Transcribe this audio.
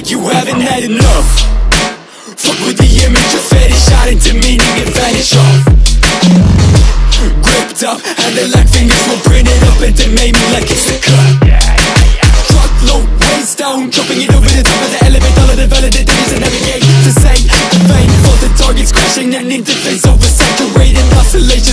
you haven't had enough. Fuck with the image of fetish, shot into meaning and vanish off. Gripped up, and the like fingers were printed up and they made me like it's a cut. Truckload, waist down, jumping it over the top of the elevator. All of the validators and navigate to say the vein for the targets crashing and interface oversaturated oscillation.